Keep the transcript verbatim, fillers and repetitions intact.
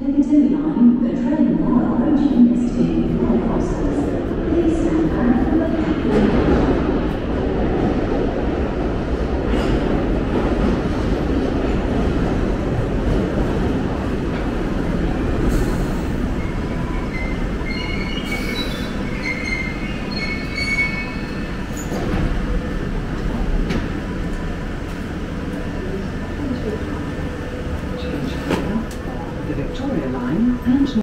Piccadilly line, the train now approaching is to all crossings. Please stand back for the the Victoria line and